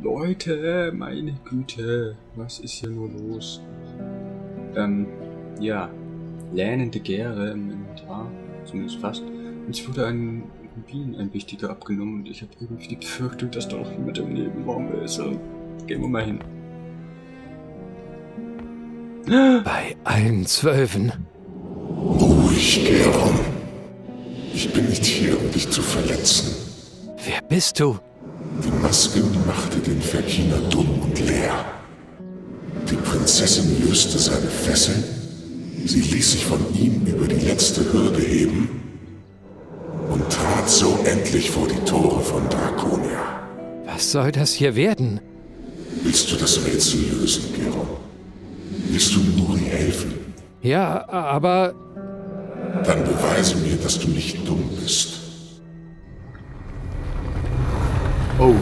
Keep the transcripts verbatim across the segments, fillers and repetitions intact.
Leute, meine Güte, was ist hier nur los? Ähm, ja, lähnende Gäre im Inventar, zumindest fast. Uns wurde ein Rubin, ein wichtiger, abgenommen und ich habe irgendwie die Befürchtung, dass da noch jemand im Nebenraum ist. Also, gehen wir mal hin. Bei allen Zwölfen. Ruhig, Geron. Ich bin nicht hier, um dich zu verletzen. Wer bist du? Die Maske machte den Verkiner dumm und leer. Die Prinzessin löste seine Fesseln. Sie ließ sich von ihm über die letzte Hürde heben und trat so endlich vor die Tore von Draconia. Was soll das hier werden? Willst du das Rätsel lösen, Geron? Willst du Nuri helfen? Ja, aber... Dann beweise mir, dass du nicht dumm bist. Oh.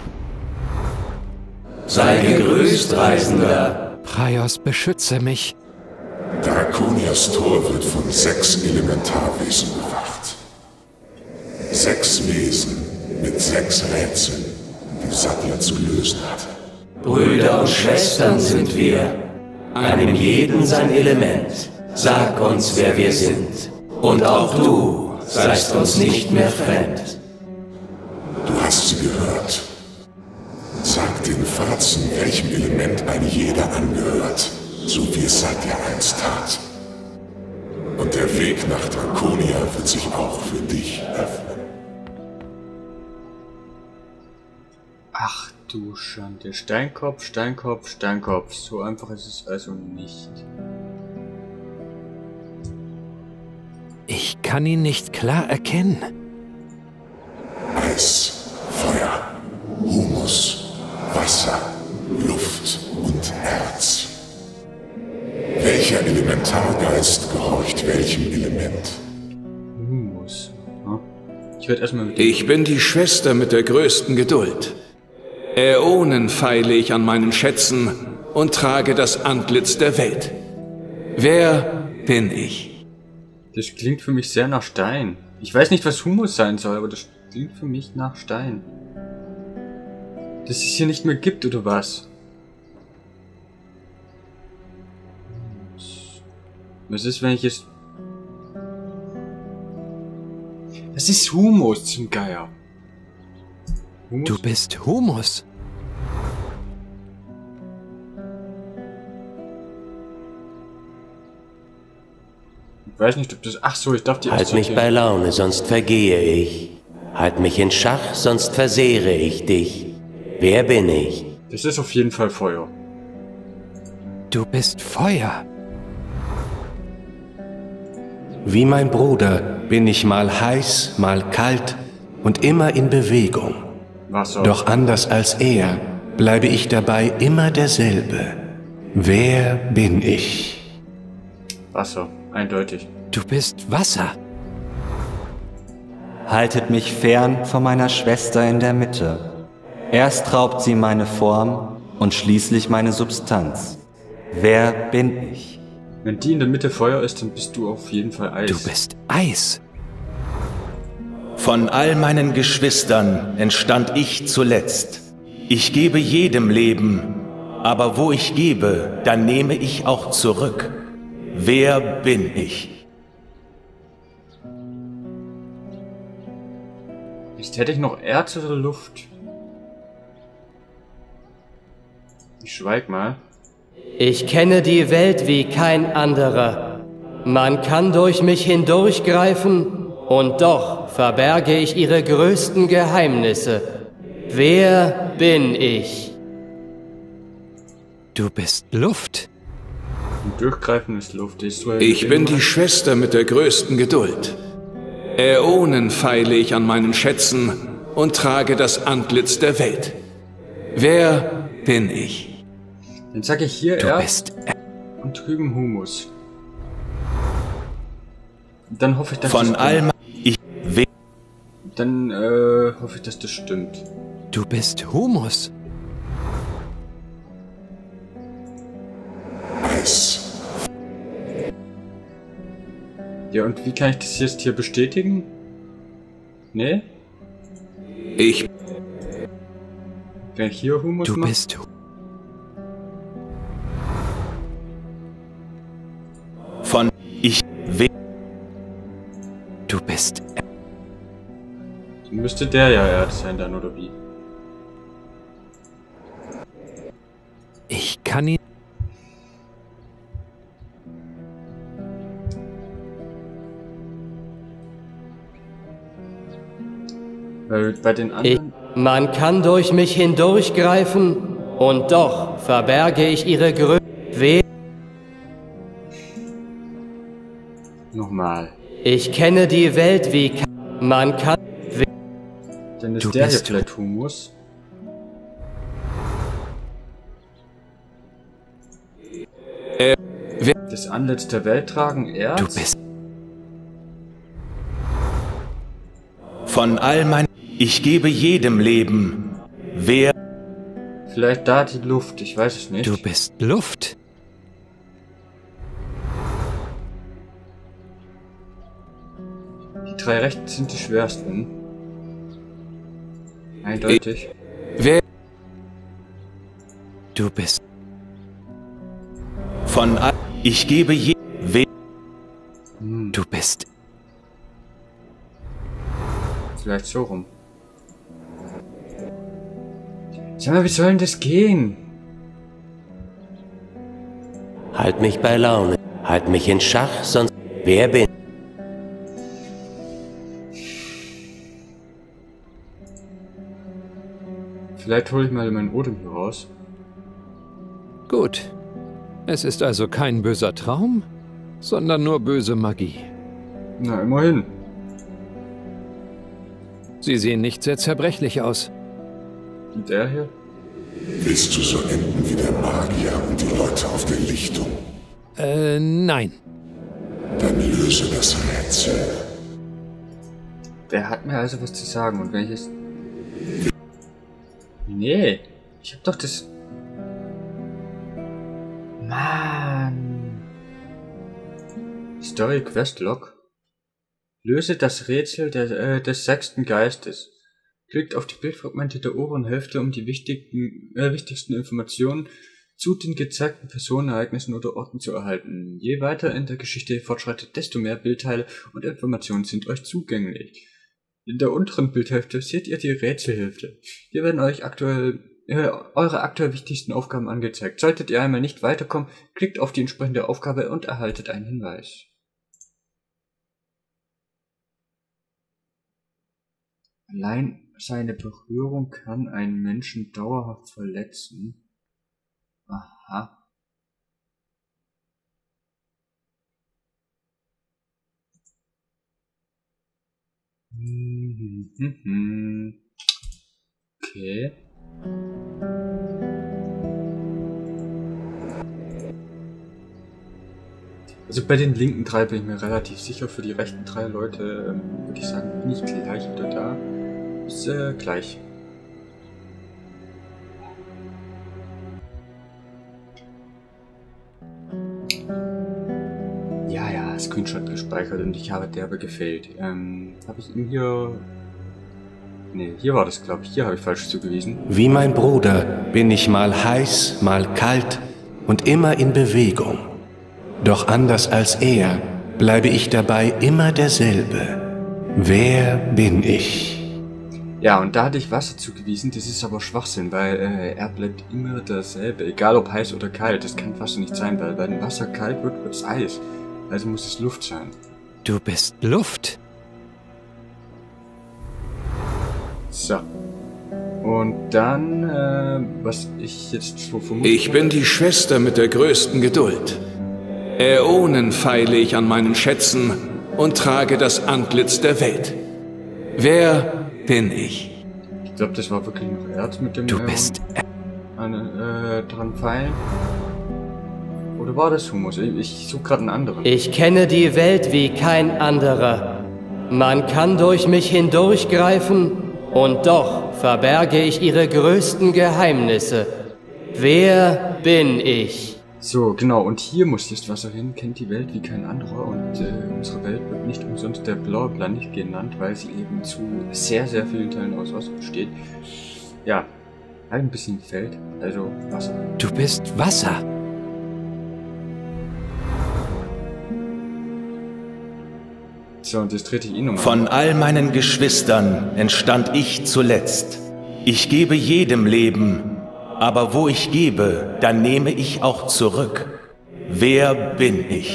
Sei gegrüßt, Reisender. Praios, beschütze mich. Draconias Tor wird von sechs Elementarwesen bewacht. Sechs Wesen mit sechs Rätseln, die Satya zu lösen hat. Brüder und Schwestern sind wir. Einem jeden sein Element. Sag uns, wer wir sind. Und auch du seist uns nicht mehr fremd. Du hast sie gehört. Sag den Fazen, welchem Element ein jeder angehört, so wie es Satya einst tat. Und der Weg nach Draconia wird sich auch für dich öffnen. Ach du Schande. Steinkopf, Steinkopf, Steinkopf. So einfach ist es also nicht. Ich kann ihn nicht klar erkennen. Eis, Feuer, Humus, Wasser, Luft und Erz. Welcher Elementargeist gehorcht welchem Element? Humus. Hm? Ich werde erstmal mit dem... Ich bin die Schwester mit der größten Geduld. Äonen feile ich an meinen Schätzen und trage das Antlitz der Welt. Wer bin ich? Das klingt für mich sehr nach Stein. Ich weiß nicht, was Humus sein soll, aber das klingt für mich nach Stein. Dass es hier nicht mehr gibt, oder was? Was ist, wenn ich jetzt... Was ist Humus zum Geier? Humus? Du bist Humus. Ich weiß nicht, ob das... Ach so, ich darf die... Halt mich bei Laune, sonst vergehe ich. Halt mich in Schach, sonst versehre ich dich. Wer bin ich? Das ist auf jeden Fall Feuer. Du bist Feuer. Wie mein Bruder bin ich mal heiß, mal kalt und immer in Bewegung. Wasser. Doch anders als er bleibe ich dabei immer derselbe. Wer bin ich? Wasser, eindeutig. Du bist Wasser. Haltet mich fern von meiner Schwester in der Mitte. Erst raubt sie meine Form und schließlich meine Substanz. Wer bin ich? Wenn die in der Mitte Feuer ist, dann bist du auf jeden Fall Eis. Du bist Eis. Von all meinen Geschwistern entstand ich zuletzt. Ich gebe jedem Leben, aber wo ich gebe, dann nehme ich auch zurück. Wer bin ich? Jetzt hätte ich noch Erz oder Luft. Ich schweig mal. Ich kenne die Welt wie kein anderer. Man kann durch mich hindurchgreifen und doch verberge ich ihre größten Geheimnisse. Wer bin ich? Du bist Luft. Und durchgreifen ist Luft. Ist so Ich bin die Schwester mit der größten Geduld. Äonen feile ich an meinen Schätzen und trage das Antlitz der Welt. Wer bin ich? Dann sag ich hier Du Erz bist... und drüben Humus. Dann hoffe ich, dass Von das all ich Dann äh, hoffe ich, dass das stimmt. Du bist Humus. Eis. Ja, und wie kann ich das jetzt hier bestätigen? Nee? Ich Wenn ich hier Humus Du mache. bist... Von ich will. Du bist... Müsste der ja Erd sein dann, oder wie? Ich kann ihn... Weil bei den Ich, anderen... man kann durch mich hindurchgreifen, und doch verberge ich ihre Größe. Wer... Nochmal. Ich kenne die Welt wie... ke- Man kann... Dann ist Du der hier bist- vielleicht Humus. Äh, wer- Das Antlitz der Welt tragen Erz. Du bist... Von all mein. Ich gebe jedem Leben. Wer. Vielleicht da die Luft, ich weiß es nicht. Du bist Luft. Die drei rechten sind die schwersten. Eindeutig. wer... Du bist... Von all. Ich gebe je. Wer. Hm, Du bist... vielleicht so rum. Sag mal, wie soll denn das gehen? Halt mich bei Laune. Halt mich in Schach, sonst... Wer bin? Vielleicht hole ich mal meinen Odem hier raus. Gut. Es ist also kein böser Traum, sondern nur böse Magie. Na, immerhin. Sie sehen nicht sehr zerbrechlich aus. Und der hier? Willst du so enden wie der Magier und die Leute auf der Lichtung? Äh, nein. Dann löse das Rätsel. Der hat mir also was zu sagen. Und wenn ich jetzt... Nee. Ich hab doch das... Mann. Story Questlog. Löse das Rätsel der, äh, des sechsten Geistes. Klickt auf die Bildfragmente der oberen Hälfte, um die wichtigen, äh, wichtigsten Informationen zu den gezeigten Personen, Ereignissen oder Orten zu erhalten. Je weiter in der Geschichte ihr fortschreitet, desto mehr Bildteile und Informationen sind euch zugänglich. In der unteren Bildhälfte seht ihr die Rätselhälfte. Hier werden euch aktuell äh, eure aktuell wichtigsten Aufgaben angezeigt. Solltet ihr einmal nicht weiterkommen, klickt auf die entsprechende Aufgabe und erhaltet einen Hinweis. Allein seine Berührung kann einen Menschen dauerhaft verletzen. Aha. Okay. Also bei den linken drei bin ich mir relativ sicher, für die rechten drei Leute ähm, würde ich sagen, bin ich gleich wieder da. Ist äh, gleich. Ja, ja, Screenshot gespeichert und ich habe derbe gefällt. Ähm, habe ich ihm hier... Ne, hier war das, glaube ich. Hier habe ich falsch zugewiesen. Wie mein Bruder bin ich mal heiß, mal kalt und immer in Bewegung. Doch anders als er bleibe ich dabei immer derselbe. Wer bin ich? Ja, und da hatte ich Wasser zugewiesen, das ist aber Schwachsinn, weil äh, er bleibt immer derselbe, egal ob heiß oder kalt, das kann Wasser nicht sein, weil wenn Wasser kalt wird, wird es Eis, also muss es Luft sein. Du bist Luft. So. Und dann, äh, was ich jetzt so vermute... Ich bin die Schwester mit der größten Geduld. Äonen feile ich an meinen Schätzen und trage das Antlitz der Welt. Wer bin ich? Ich glaube, das war wirklich noch Erz mit dem... Du äh, bist... An, äh, dran feilen. Oder war das Humus? Ich, ich suche gerade einen anderen. Ich kenne die Welt wie kein anderer. Man kann durch mich hindurchgreifen, und doch verberge ich ihre größten Geheimnisse. Wer bin ich? So, genau, und hier muss jetzt Wasser hin, kennt die Welt wie kein anderer und äh, unsere Welt wird nicht umsonst der blaue Planet genannt, weil sie eben zu sehr, sehr vielen Teilen aus Wasser besteht. Ja, Ein bisschen Feld, also Wasser. Du bist Wasser. So, und jetzt trete ich ihn nochmal. Von all meinen Geschwistern entstand ich zuletzt. Ich gebe jedem Leben, aber wo ich gebe, dann nehme ich auch zurück. Wer bin ich?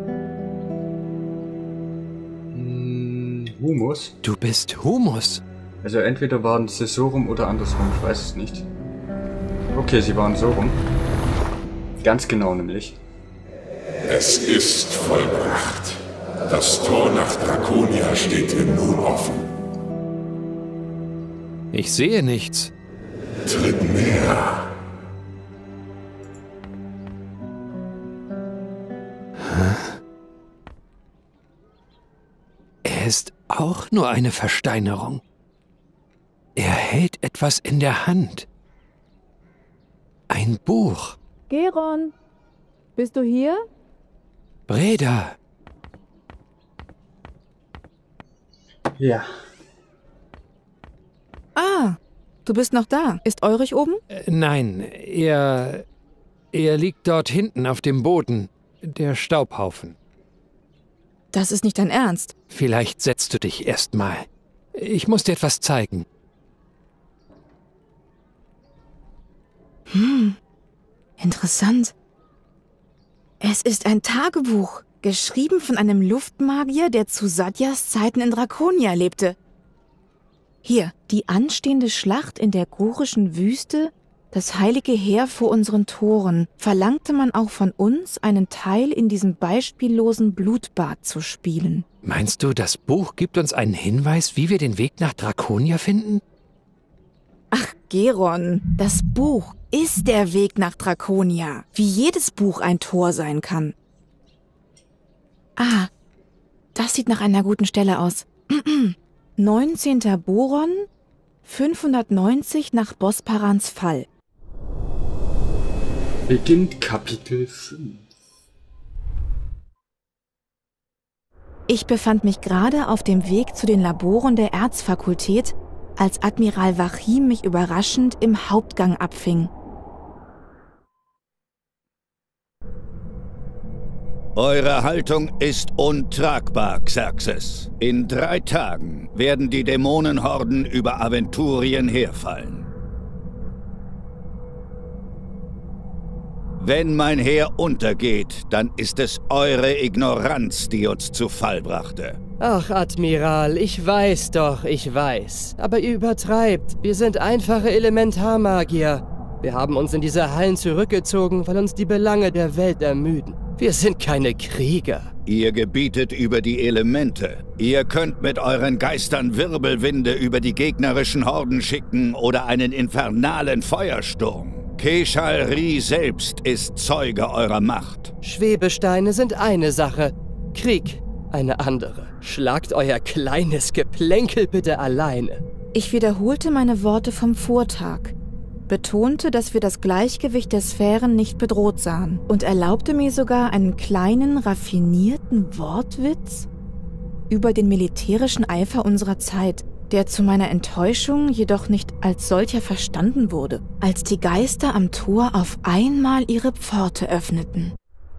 Hm, Humus. Du bist Humus. Also entweder waren sie so rum oder andersrum, ich weiß es nicht. Okay, sie waren so rum. Ganz genau nämlich. Es ist vollbracht. Das Tor nach Draconia steht dir nun offen. Ich sehe nichts. Tritt näher. Er ist auch nur eine Versteinerung. Er hält etwas in der Hand. Ein Buch. Geron, bist du hier? Breda. Ja. Ah, du bist noch da. Ist Ulrich oben? Äh, nein, er... Er liegt dort hinten auf dem Boden. Der Staubhaufen. Das ist nicht dein Ernst. Vielleicht setzt du dich erst mal. Ich muss dir etwas zeigen. Hm, interessant. Es ist ein Tagebuch, geschrieben von einem Luftmagier, der zu Sadyas Zeiten in Draconia lebte. Hier, die anstehende Schlacht in der gorischen Wüste, das heilige Heer vor unseren Toren, verlangte man auch von uns, einen Teil in diesem beispiellosen Blutbad zu spielen. Meinst du, das Buch gibt uns einen Hinweis, wie wir den Weg nach Draconia finden? Ach, Geron, das Buch ist der Weg nach Draconia, wie jedes Buch ein Tor sein kann. Ah, das sieht nach einer guten Stelle aus. neunzehnter Boron, fünfhundertneunzig nach Bosparans Fall. Beginnt Kapitel fünf. Ich befand mich gerade auf dem Weg zu den Laboren der Erzfakultät, als Admiral Vachim mich überraschend im Hauptgang abfing. Eure Haltung ist untragbar, Xerxes. In drei Tagen werden die Dämonenhorden über Aventurien herfallen. Wenn mein Heer untergeht, dann ist es eure Ignoranz, die uns zu Fall brachte. Ach, Admiral, ich weiß doch, ich weiß. Aber ihr übertreibt. Wir sind einfache Elementarmagier. Wir haben uns in diese Hallen zurückgezogen, weil uns die Belange der Welt ermüden. Wir sind keine Krieger. Ihr gebietet über die Elemente. Ihr könnt mit euren Geistern Wirbelwinde über die gegnerischen Horden schicken oder einen infernalen Feuersturm. Keshal-Ri selbst ist Zeuge eurer Macht. Schwebesteine sind eine Sache, Krieg eine andere. Schlagt euer kleines Geplänkel bitte alleine. Ich wiederholte meine Worte vom Vortag, betonte, dass wir das Gleichgewicht der Sphären nicht bedroht sahen und erlaubte mir sogar einen kleinen, raffinierten Wortwitz über den militärischen Eifer unserer Zeit, der zu meiner Enttäuschung jedoch nicht als solcher verstanden wurde, als die Geister am Tor auf einmal ihre Pforte öffneten.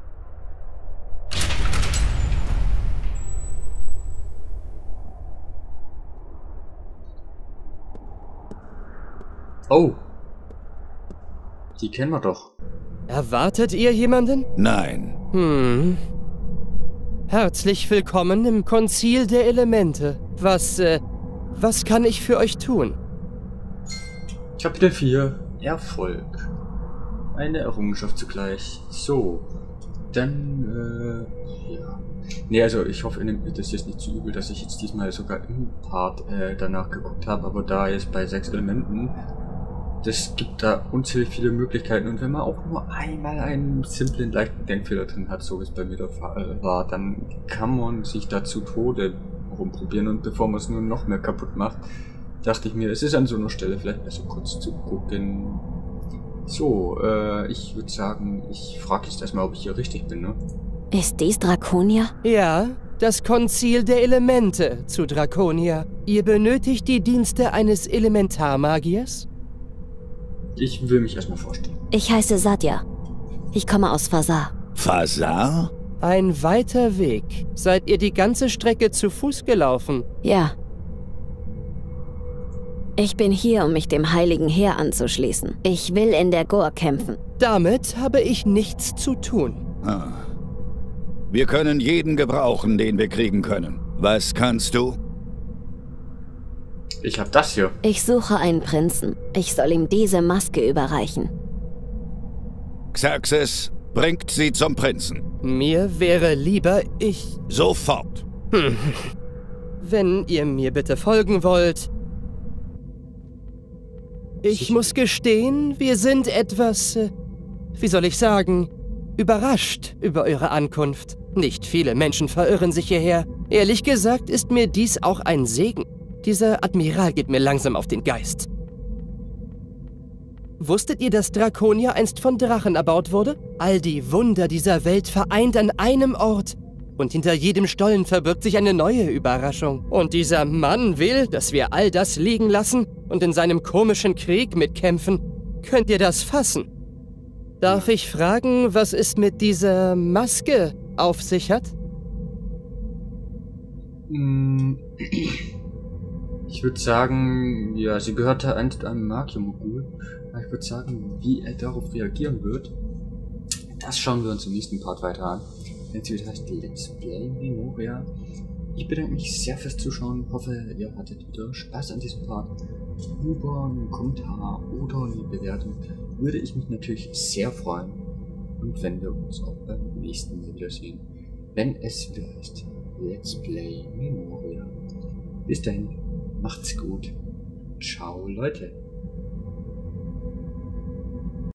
Oh. Die kennen wir doch. Erwartet ihr jemanden? Nein. Hm. Herzlich willkommen im Konzil der Elemente. Was, äh, was kann ich für euch tun? Kapitel vier. Erfolg. Eine Errungenschaft zugleich. So. Dann, äh, ja. Nee, also ich hoffe, ihr nehmt mir das jetzt nicht zu übel, dass ich jetzt diesmal sogar im Part äh, danach geguckt habe, aber da jetzt bei sechs Elementen, das gibt da unzählig viele Möglichkeiten und wenn man auch nur einmal einen simplen, leichten Denkfehler drin hat, so wie es bei mir der Fall war, dann kann man sich da zu Tode rumprobieren und bevor man es nur noch mehr kaputt macht, dachte ich mir, es ist an so einer Stelle vielleicht besser kurz zu gucken. So, äh, ich würde sagen, ich frage jetzt erstmal, ob ich hier richtig bin, ne? Ist dies Draconia? Ja, das Konzil der Elemente zu Draconia. Ihr benötigt die Dienste eines Elementarmagiers? Ich will mich erstmal vorstellen. Ich heiße Satya. Ich komme aus Fasar. Fasar? Ein weiter Weg. Seid ihr die ganze Strecke zu Fuß gelaufen? Ja. Ich bin hier, um mich dem Heiligen Heer anzuschließen. Ich will in der Gor kämpfen. Damit habe ich nichts zu tun. Ah. Wir können jeden gebrauchen, den wir kriegen können. Was kannst du? Ich hab das hier. Ich suche einen Prinzen. Ich soll ihm diese Maske überreichen. Xerxes, bringt sie zum Prinzen. Mir wäre lieber, ich... Sofort. Hm. Wenn ihr mir bitte folgen wollt... Ich muss gestehen, wir sind etwas... Äh, wie soll ich sagen... überrascht über eure Ankunft. Nicht viele Menschen verirren sich hierher. Ehrlich gesagt ist mir dies auch ein Segen. Dieser Admiral geht mir langsam auf den Geist. Wusstet ihr, dass Draconia einst von Drachen erbaut wurde? All die Wunder dieser Welt vereint an einem Ort. Und hinter jedem Stollen verbirgt sich eine neue Überraschung. Und dieser Mann will, dass wir all das liegen lassen und in seinem komischen Krieg mitkämpfen. Könnt ihr das fassen? Darf ich fragen, was es mit dieser Maske auf sich hat? Ich würde sagen, ja, sie gehörte einst einem Magiermogul. Ich würde sagen, wie er darauf reagieren wird, das schauen wir uns im nächsten Part weiter an. Wenn es wieder heißt Let's Play Memoria. Ich bedanke mich sehr fürs Zuschauen. Hoffe, ihr hattet wieder Spaß an diesem Part. Über einen Kommentar oder eine Bewertung würde ich mich natürlich sehr freuen. Und wenn wir uns auch beim nächsten Mal wiedersehen, wenn es wieder heißt Let's Play Memoria. Bis dahin, macht's gut. Ciao, Leute.